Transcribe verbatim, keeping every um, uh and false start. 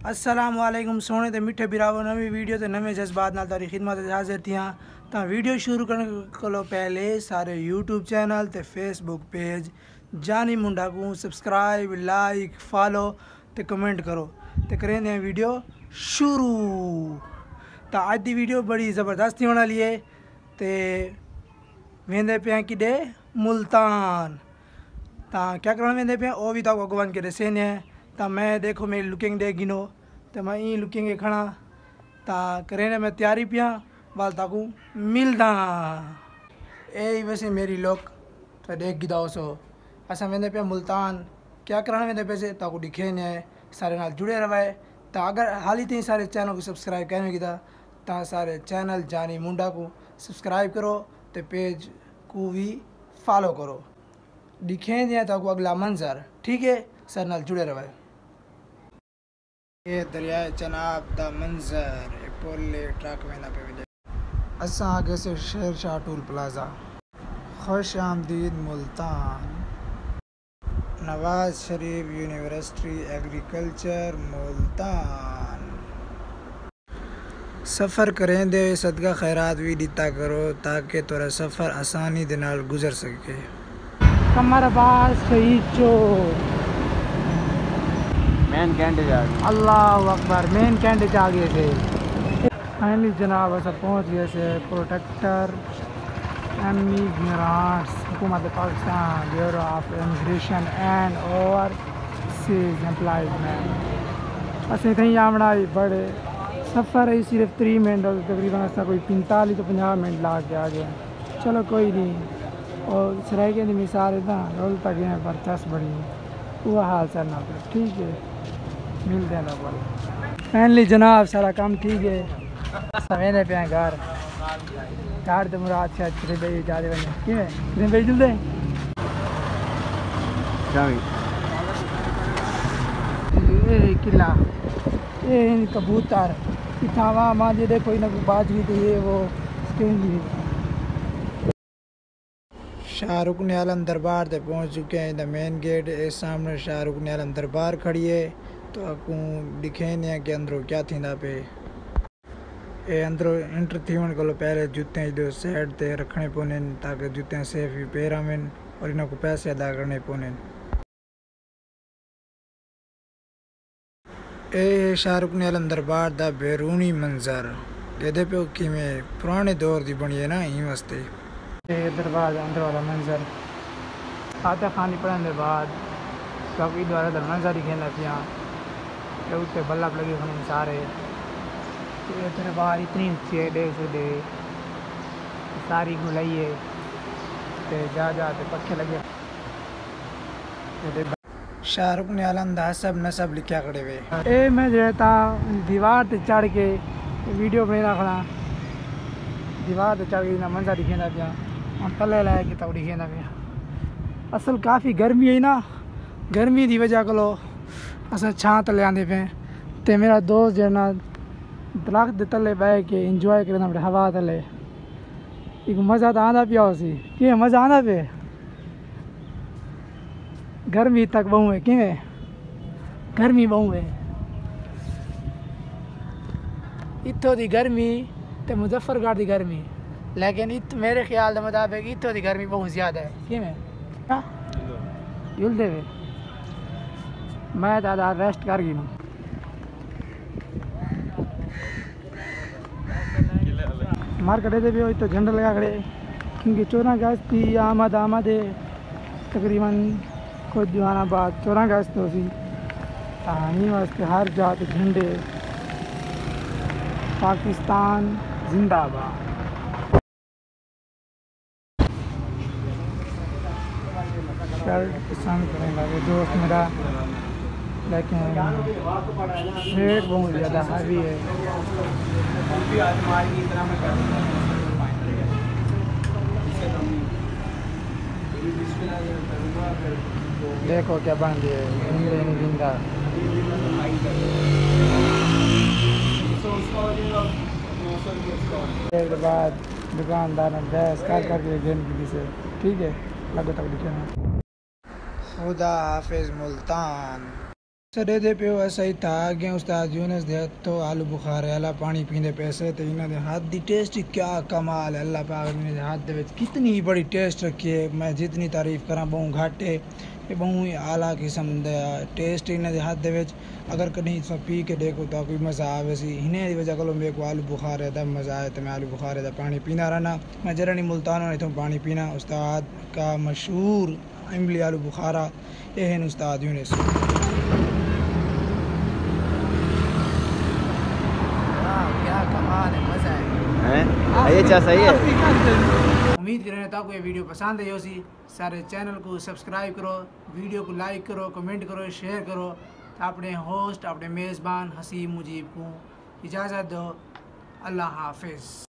अस्सलाम वालेकुम सोने ते मिठे बिरावो नवी वीडियो ते नवे जज्बात नाल तारी खिदमत हाजिर थियां। तां वीडियो शुरू करने कोलो पहले सारे यूट्यूब चैनल ते फेसबुक पेज जानी मुंडा को सब्सक्राइब लाइक फॉलो ते कमेंट करो ते करें दे वीडियो शुरू। तां अज दी वीडियो बड़ी ज़बरदस्त होने वाली है ते वेंदे पे किडे मुल्तान। तां क्या करना वेंदे पे ओ भी तो अगवान के दसे ने। ता मैं देखो मेरी लुकिंग दे गिनो तो मैं ई लुकिंग खड़ा ता करें मैं तैयारी पिया वाल ताकू मिलदा ए वैसे मेरी लोग तो देख गिदाओ सो असा वेंदे पे मुल्तान क्या कराना वेंदे पे से ताकू दिखे ने सारे नाल जुड़े रहे। ता अगर हाल ही तीन सारे चैनल को सब्सक्राइब करने गिदा ता सारे चैनल जानी मुंडा को सब्सक्राइब करो तो पेज को भी फॉलो करो। दिखे दिया ताकू अगला मंजर ठीक है सर नाल जुड़े रहे। ये दरियाए चनाब दा मंजर पोले ट्रक में ना पे विले असा आगे से शेर शाह टूल प्लाजा खुश आमदीद मुल्तान नवाज शरीफ यूनिवर्सिटी एग्रीकल्चर मुल्तान। सफ़र करें दे सदका खैरात भी दिता करो ताकि तोरा सफ़र आसानी दे नाल गुजर सके। कमरबाज शहीद चौक मेन कैंट जा अल्लाह अकबर मेन कैंट आ गए थे फाइनली जनाब ऐसा पहुँच गए से प्रोटेक्टर एमी ग्रांट्स हुकूमत Pakistan bureau of immigration and overseas employment असें कहीं आवना बड़े सफ़र है सिर्फ त्री मिनट तकरीबन ऐसा कोई पैंतालीस तो पचास मिनट ला के आ गया। चलो कोई नहीं और सराय की मिसाल इतना रोल तक गए पर चस बड़ी वो हाल चलना पे ठीक है मिलते हैं लोग। फाइनली जनाब सारा काम ठीक है सवेरे पे घर घर तो मुराद से अच्छे भाई ज़्यादा बने कि भाई जल्दे ये किला ये कबूतर इतना मांझे दे कोई ना कोई बात भी तो ये वो शाहरुख ने आलम दरबार तक पहुंच चुके हैं। द मेन गेट इस सामने शाहरुख ने आलम दरबार खड़ी है तो आपको दिखे नहीं कि अंदरों क्या थी ना पे ए अंदरों इंटर थी को पहले जूते जो साइड ते रखने पौने ताकि जूते सेफ भी पैरा में और इन्हों को पैसे अदा करने पौने। ए शाहरुख ने आलम दरबार दा बैरूनी मंजर कहते पे कि में पुराने दौर की बनी है ना ई वास्ते दरबार अंदर वाला मंजर आता खानी पढ़ने के बाद बाकी द्वारा दर मंजर ही खेलना पिया उत्ते बल्ब लगे खड़े सारे तेरे बाहर इतनी अच्छी है देख सकते सारी गुलाई है जा जा ते पखे लगे शाहरुख ने आलम दा सब नसब लिखा खड़े हुए ए मैं रहता दीवार ते चढ़ के वीडियो बना खड़ा दीवार ते चढ़ के ना मंजर दिखेंदा पिया और तले लाया कि तब दिखेंदा पिया। असल काफ़ी गर्मी है ना गर्मी की वजह को अस छां तले आंदे पे ते मेरा दोस्त जना दरख्त दे तले बह के इंजॉय करना अपने हवा तले एक मज़ा तो आंदा पिया उसी कि मज़ा आंदा पे गर्मी तक बहु है कि गर्मी बहु है इतों की गर्मी तो मुजफ्फरगढ़ की गर्मी लेकिन इत मेरे ख्याल के मुताबिक इतों की गर्मी बहुत ज़्यादा है कि जुलते हुए मैं दादा रेस्ट कर गई हूँ मार्केट दे भी तो झंडा लगा खड़े क्योंकि चौदह अगस्त की आमद आमद है तकरीबन कुछ दीवाना बाद चौदह अगस्त हो सी तानी वास्ते हर जात झंडे पाकिस्तान जिंदाबाद। शर्ट पसंद करने लगे दोस्त मेरा लेकिन रेट बहुत ज़्यादा हैवी है। देखो क्या बन गया है जिंदा के बाद दुकानदार ने बहस कर करके गेंद की से ठीक है लगे तक दिखे खुदा हाफिज मुल्तान। सॾे ते पियो असां था अॻियां उस्ताद यूनस दे हथों आलू बुखारे वाला पानी पींदे पैसे तो इन्होंने हाथ दी टेस्ट ही क्या कमाल है। अल्लाह पाक ने हाथ दे विच कितनी बड़ी टेस्ट रखी है। मैं जितनी तारीफ़ करा बहु घट है। ये बहु ही आला किस्म दा टेस्ट इन्होंने हाथ दे विच। अगर कहीं इस पी के देखो तो कोई मज़ा आवे सी। इन्हें वजह को मेरे को आलू बुखारे दा मज़ा आए तो मैं आलू बुखारे दा पानी पीना रहना। मैं जरा मुल्तान में इथों पानी पीना। उस्ताद का मशहूर इमली आलू बुखारा ये है उस्ताद यूनस। ये चा सही है। उम्मीद करें ताकि ये वीडियो पसंद आई हो सी। सारे चैनल को सब्सक्राइब करो, वीडियो को लाइक करो, कमेंट करो, शेयर करो। अपने होस्ट अपने मेज़बान हसीब मुजीब को इजाज़त दो। अल्लाह हाफिज़।